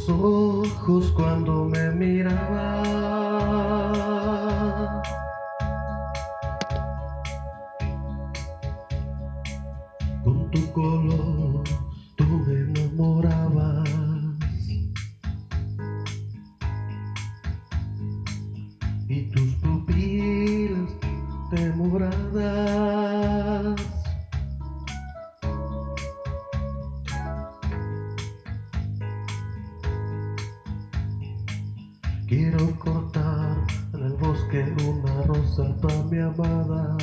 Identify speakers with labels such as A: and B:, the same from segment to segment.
A: tus ojos cuando me miraba, con tu color tú me enamorabas, y tus pupilas demoradas quiero cortar en el bosque una rosa para mi amada.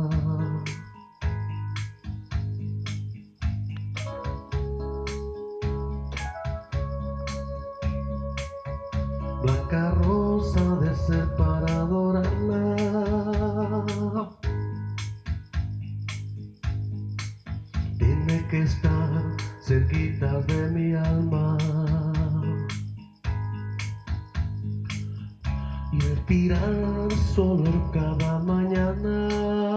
A: Blanca rosa de ser para adorarla, tiene que estar cerquita de mi alma y respirar su olor cada mañana.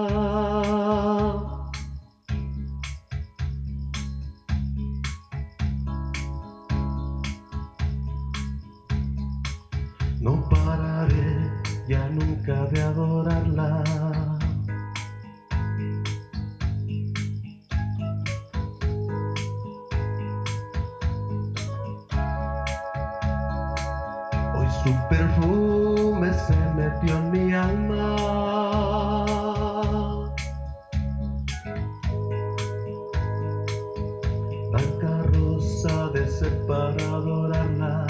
A: No pararé ya nunca de adorarla. Hoy su perfume se metió en mi alma. Blanca rosa de ser para adorarla.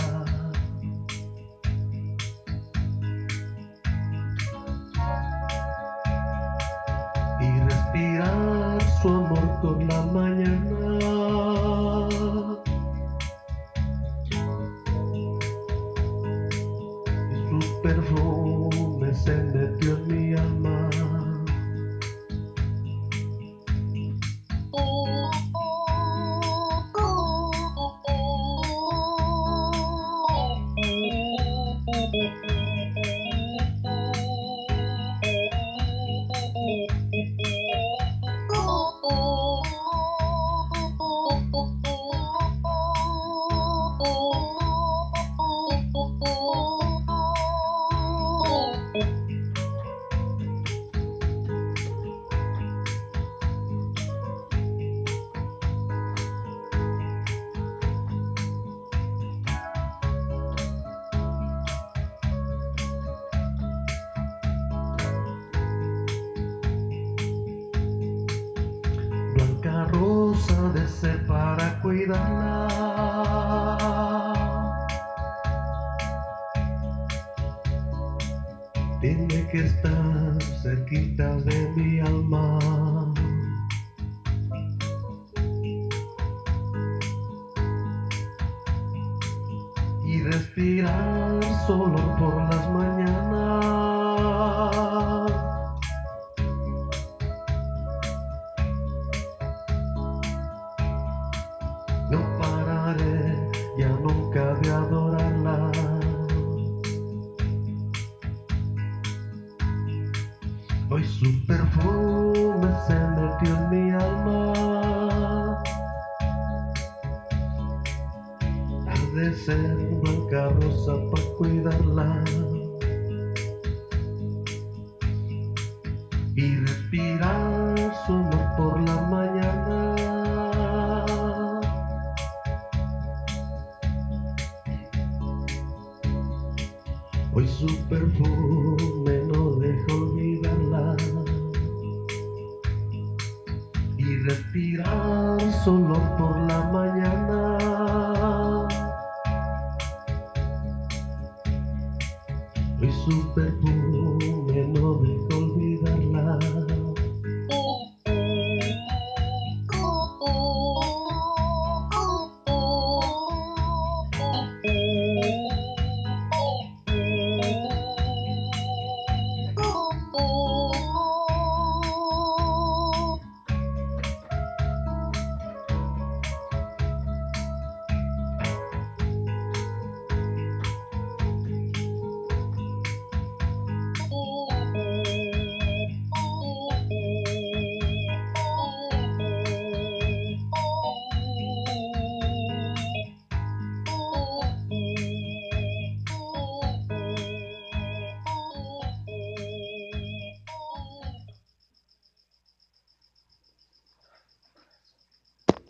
A: Y respirar su amor por la mañana. Y su perfume se metió en mi alma. Blanca rosa de ser para cuidarla, tiene que estar cerquita de mi alma y respirar solo por las mañanas. No pararé ya nunca de adorarla. Hoy su perfume se metió en mi alma. Ha de ser blanca rosa para cuidarla y respirar su amor por la mañana. Hoy su perfume no deja olvidarla y respirar su olor por la mañana. Hoy su perfume no deja olvidarla